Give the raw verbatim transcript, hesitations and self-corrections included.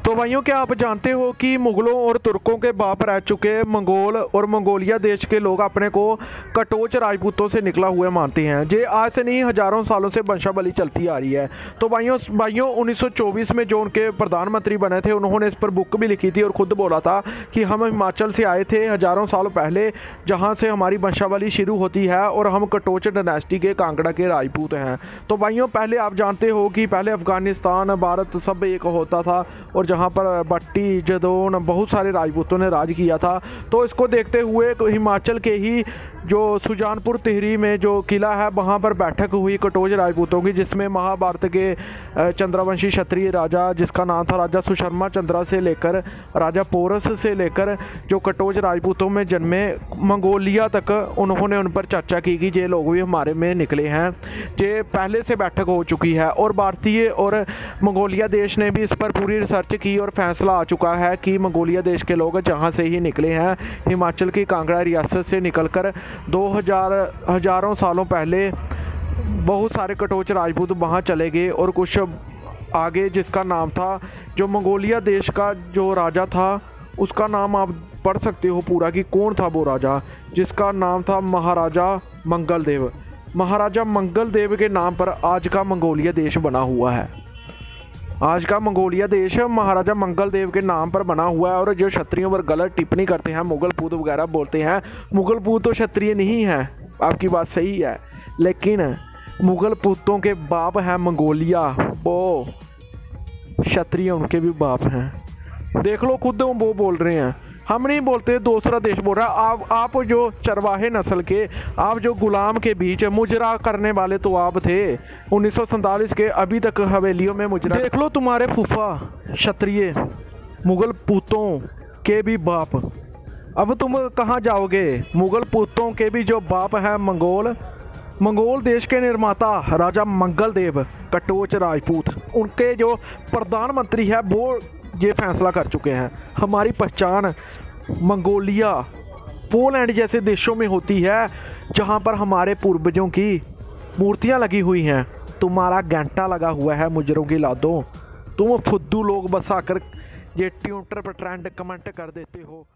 तो भाइयों, क्या आप जानते हो कि मुगलों और तुर्कों के बाप रह चुके मंगोल और मंगोलिया देश के लोग अपने को कटोच राजपूतों से निकला हुआ मानते हैं। ये आज से नहीं, हज़ारों सालों से वंशावली चलती आ रही है। तो भाइयों भाइयों उन्नीस सौ चौबीस में जो उनके प्रधानमंत्री बने थे, उन्होंने इस पर बुक भी लिखी थी और ख़ुद बोला था कि हम हिमाचल से आए थे हज़ारों साल पहले, जहाँ से हमारी वंशावली शुरू होती है और हम कटोच डायनेस्टी के कांगड़ा के राजपूत हैं। तो भाइयों, पहले आप जानते हो कि पहले अफ़गानिस्तान, भारत सब एक होता था और जहाँ पर बट्टी, जदोन, बहुत सारे राजपूतों ने राज किया था। तो इसको देखते हुए हिमाचल के ही जो सुजानपुर तिहरी में जो किला है, वहाँ पर बैठक हुई कटोच राजपूतों की, जिसमें महाभारत के चंद्रवंशी क्षत्रिय राजा, जिसका नाम था राजा सुशर्मा चंद्रा से लेकर राजा पोरस से लेकर जो कटोच राजपूतों में जन्मे मंगोलिया तक, उन्होंने उन पर चर्चा की कि ये लोग भी हमारे में निकले हैं। ये पहले से बैठक हो चुकी है और भारतीय और मंगोलिया देश ने भी इस पर पूरी रिसर्च की और फैसला आ चुका है कि मंगोलिया देश के लोग जहाँ से ही निकले हैं, हिमाचल की कांगड़ा रियासत से निकलकर दो हज़ार हज़ारों सालों पहले बहुत सारे कटोच राजपूत वहाँ चले गए और कुछ आगे जिसका नाम था, जो मंगोलिया देश का जो राजा था, उसका नाम आप पढ़ सकते हो पूरा कि कौन था वो राजा, जिसका नाम था महाराजा मंगल देव। महाराजा मंगल देव के नाम पर आज का मंगोलिया देश बना हुआ है। आज का मंगोलिया देश महाराजा मंगल देव के नाम पर बना हुआ है। और जो क्षत्रियों पर गलत टिप्पणी करते हैं, मुगल पूत वगैरह बोलते हैं, मुगल पूत तो क्षत्रिय नहीं है, आपकी बात सही है, लेकिन मुगल पूतों के बाप हैं मंगोलिया, वो क्षत्रिय उनके भी बाप हैं। देख लो, खुद वो बोल रहे हैं, हम नहीं बोलते, दूसरा देश बोल रहा है। आप आप जो चरवाहे नस्ल के, आप जो गुलाम के बीच मुजरा करने वाले तो आप थे उन्नीस सौ सैंतालीस के, अभी तक हवेलियों में मुजरा। देख लो, तुम्हारे फूफा क्षत्रिय मुगल पूतों के भी बाप। अब तुम कहाँ जाओगे? मुगल पूतों के भी जो बाप हैं मंगोल, मंगोल देश के निर्माता राजा मंगल देव कटोच राजपूत, उनके जो प्रधानमंत्री है वो ये फैसला कर चुके हैं हमारी पहचान मंगोलिया, पोलैंड जैसे देशों में होती है, जहां पर हमारे पूर्वजों की मूर्तियां लगी हुई हैं। तुम्हारा घंटा लगा हुआ है मुजरों की लादों। तुम फुद्दू लोग बस आकर ये ट्विटर पर ट्रेंड कमेंट कर देते हो।